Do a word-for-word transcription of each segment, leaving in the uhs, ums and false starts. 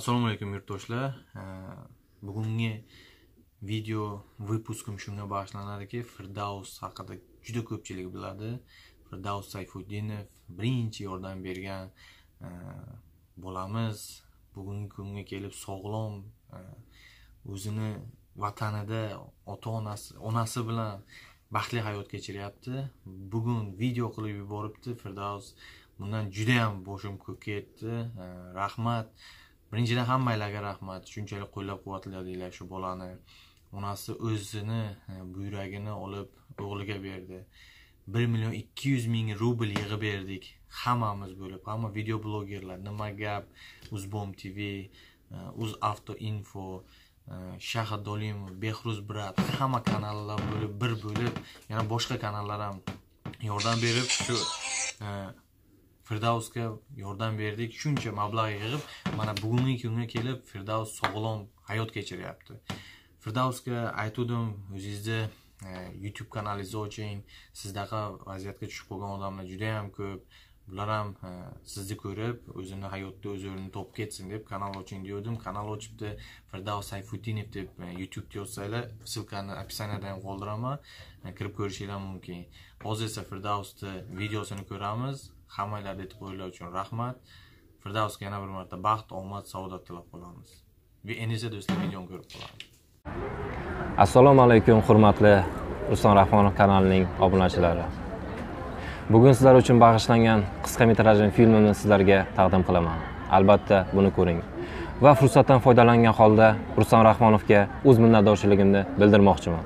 Assalomu alaykum yurtdoshlar. Bugungi video vypuskim shunga bag'ishlanadiki, Firdaus haqida juda ko'pchilik biladi. Firdaus Sayfuddinov birinchi yordam bergan bo'lamiz. Bugungi kunga kelib sog'lom o'zini vatanida ota-onasi, onasi bilan baxtli hayot kechiryapti. Bugun video qilib yuboribdi Firdaus. Bundan juda ham boshim ko'k ketdi. Rahmat. Birinchidan hammalarga rahmat. Shunchalik qo'llab-quvvatladinglar shu bolani. Onasi o'zini buyragini olib o'g'liga berdi. bir million ikki yuz ming rubl yig'ib berdik. Hammamiz bo'lib, hamma video blogerlar, Nima gap, Uzbom T V, UzAvto Info, Shahid Dolimov, Behruz Brat, hamma kanallar bo'lib bir bo'lib, yana boshqa kanallar ham yordam berib shu Firdausga yordam berdik. Shuncha mablag' yig'ib, mana bugungi kunga kelib Firdaus sog'lom hayot kechiryapti. Firdausga aytdim, o'zingizni YouTube kanalingizni oching. Sizdaqa vaziyatga tushib qolgan odamlar juda ham ko'p. Bular ham sizni ko'rib, o'zini hayotda o'z o'rnini topib ketsin deb kanal oching dedim. Kanal ochibdi. Firdaus Sayfuddinov deb YouTube'da yozsanglar, silkani описаниеda ham qoldiraman. Kirib ko'rishinglar mumkin. Hozir esa Firdausning videosini ko'ramiz. Hammalarga e'tiboringlar uchun rahmat. Firdausga yana bir marta baxt, omad, saodat tilab qolamiz. Va endi esa do'stlar videoni ko'rib qolamiz. Assalomu alaykum hurmatli Rustam Rahmonov kanalining obunachilari. Bugun sizlar uchun bag'ishlangan qisqa metrajli filmimni sizlarga taqdim qilaman. Albatta buni ko'ring. Va fursatdan foydalangan holda Rustam Rahmonovga o'z minnatdorchiligimni bildirmoqchiman.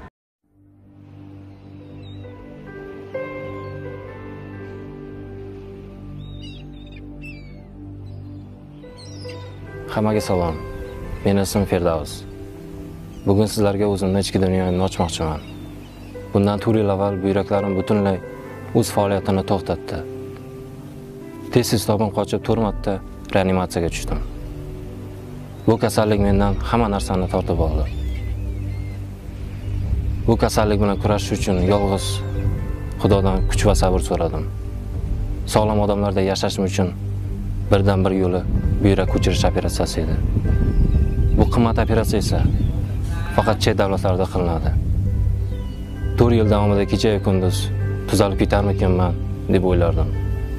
Hammaga salom. Men ismim Firdaus. Bugun sizlarga o'zimning ichki dunyoyimni ochmoqchiman. Bundan to'rt yil avval buyraklarim butunlay o'z faoliyatini to'xtatdi. Tez-tez tobim qochib to'rt marta reanimatsiyaga tushdim. Bu kasallik mendan hamma narsani tortib oldi. Bu kasallik bilan kurashish uchun yolg'iz Xudodan kuch va sabr so'radim. Sog'lom odamlarda yashashim uchun birdan bir yo'li buyrak ko'chirish operatsiyasi edi. Bu qimmat operatsiya esa faqat chet davlatlarda qilinadi. to'rt yil davomida kecha-yu kunduz tuzalib ketarmikinman deb o'ylardim.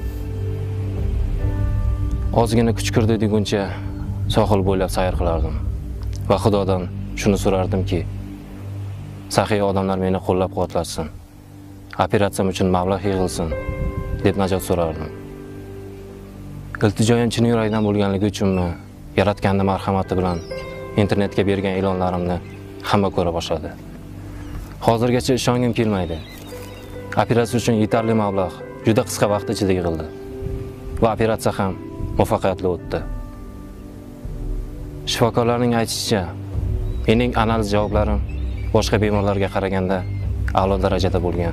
Ozgina kuch kirdi deguncha sohil bo'ylab sayr qilardim va Xudodan shuni so'rardimki, saxiy odamlar meni qo'llab-quvvatlasin, operatsiyam uchun mablag' yig'ilsin deb najot so'rardim. Iltijoyim chin yurakdan bo'lganligi uchunmi, Yaratganning marhamati bilan internetga bergan e'lonlarimni hamma ko'ra boshladi. Hozirgacha ishongim kelmaydi. Operatsiya uchun yetarli mablag' juda qisqa vaqt ichida yig'ildi va operatsiya ham muvaffaqiyatli o'tdi. Shifokorlarning aytishicha, mening analiz javoblarim boshqa bemorlarga qaraganda a'lo darajada bo'lgan.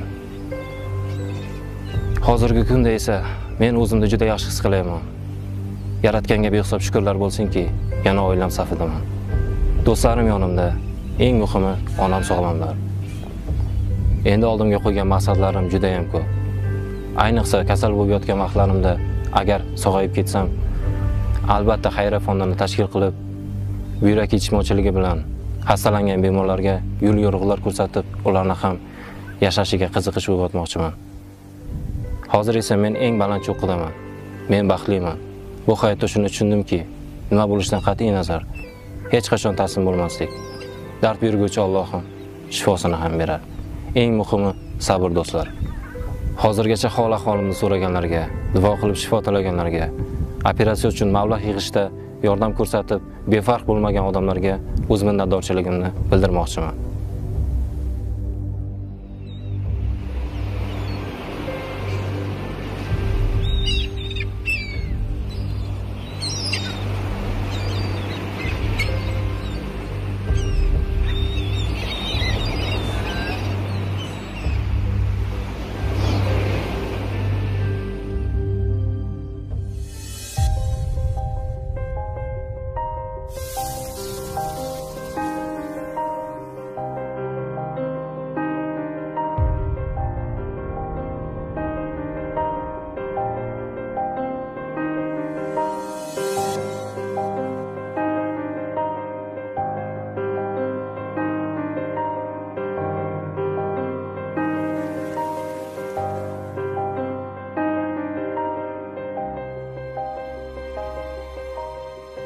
Hozirgi kunda esa men o'zimni juda yaxshi his qilaman. Yaratganga behisob shukrlar bo'lsinki, yana oilam safidaman. Do'stlarim yonimda, eng muhimi onam sog'lomlar. Endi oldimga qo'ygan maqsadlarim juda ham ko'p. Ayniqsa kasal bo'lib yotgan vaqtlarimda agar sog'ayib ketsam, albatta xayriya fondini tashkil qilib, buyrak yetishmovchiligi bilan xastalangan bemorlarga yo'l yo'riqlar ko'rsatib, ularni ham yashashiga qiziqish uyg'otmoqchiman. Hozir esa men eng baland cho'qqidaman. Men baxtliman. Bu hayotda shuni tushundimki, nima bo'lishidan qat'iy nazar hech qachon taslim bo'lmaslik. Dard berguvchi Allohim shifosini ham berar. Eng muhimi sabr do'stlar. Hozirgacha hol ahvolimni so'raganlarga, duo qilib shifo tilaganlarga, operatsiya uchun mablag' yig'ishda yordam ko'rsatib, befarq bo'lmagan odamlarga o'z minnatdorchiligimni bildirmoqchiman.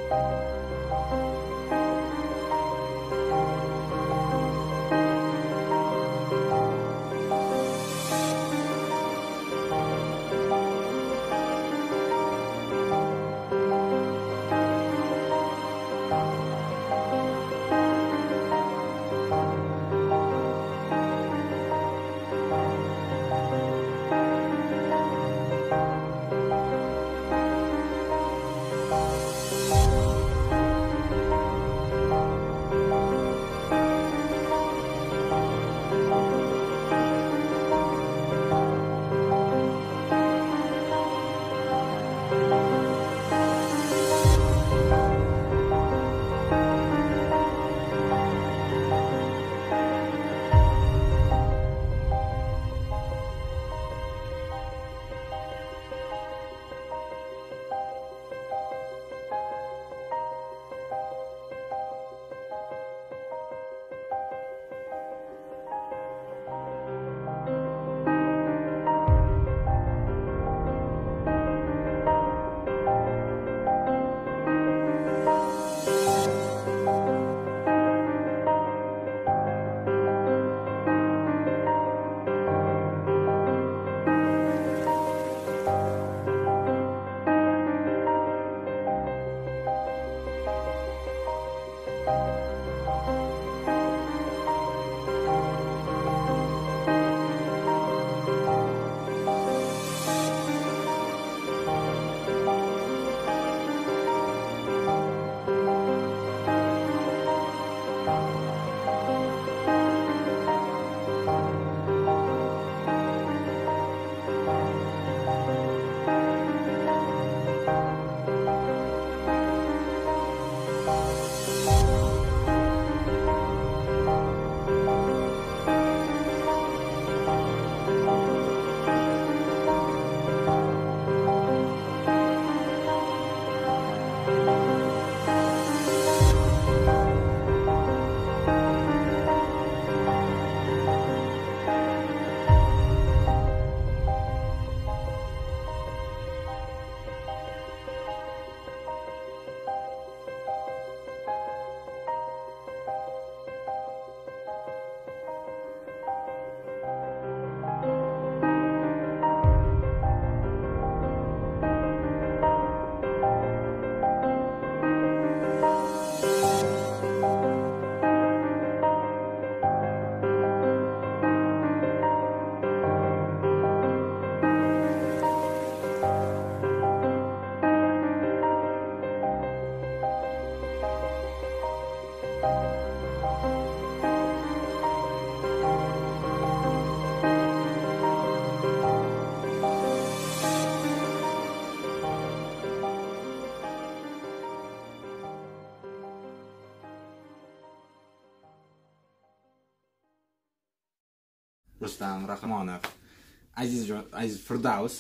Rustam Rahmonov, aziz aziz Firdavs,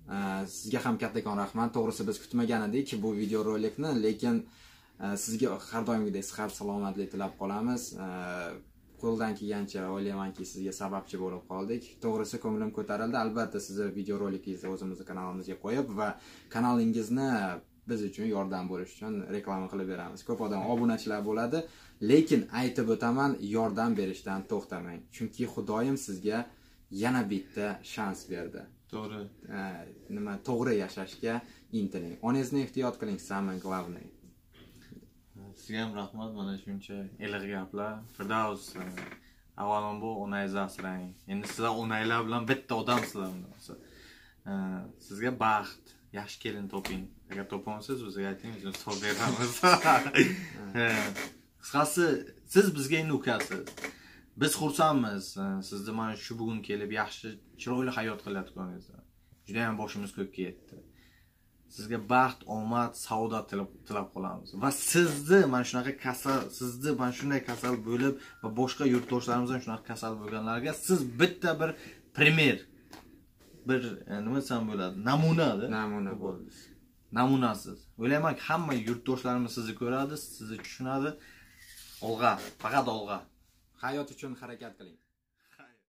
sizga ham kattakon rahmat. To'g'risi biz kutmagan edik bu videorolikni, lekin sizga har doimgidek sihat salomatlik tilab qolamiz. Qo'ldan kelgancha o'ylaymanki sizga sababchi bo'lib qoldik. To'g'risi ko'nglim ko'tarildi. Albatta sizni videorolikingizni o'zimizning kanalimizga qo'yib va kanalingizni biz uchun yordam bo'lish uchun reklama qilib beramiz. Ko'p odam obunachilar bo'ladi, lekin aytib o'taman, yordam berishdan to'xtamang. Chunki Xudoyim sizga yana bitta shans berdi. To'g'ri. Nima, to'g'ri yashashga intiling. Onangizni ehtiyot qiling, самое главное. Sizga ham rahmat, mana shuncha iliq gaplar. Firdavs, avvalambor onangizni asrang. Endi sizlar onanglar bilan bitta odamsizlar. Sizga baxt, yaxshi kelin toping. Agar topolsangiz bizga ayting, biz hisob beramiz. Qisqasi, siz bizga endi ukasiz. Biz xursandmiz. Sizni mana shu bugun kelib yaxshi, chiroyli hayot qilayotganingizdan. Juda ham boshimiz ko'kka yetdi. Sizga baxt, omad, saodat tilab qolamiz. Va sizni mana shunaqa kasal, sizni mana shunday kasal bo'lib va boshqa yurtdoshlarimizdan shunaqa kasal bo'lganlarga siz bitta bir primer, bir nima desam bo'ladi, namuna-da. Namuna bo'ldingiz. Namunasiz. O'ylaymanki, hamma yurtdoshlarimiz sizni ko'radi, sizni tushunadi. Olg'a, faqat olg'a. Hayot uchun harakat qiling.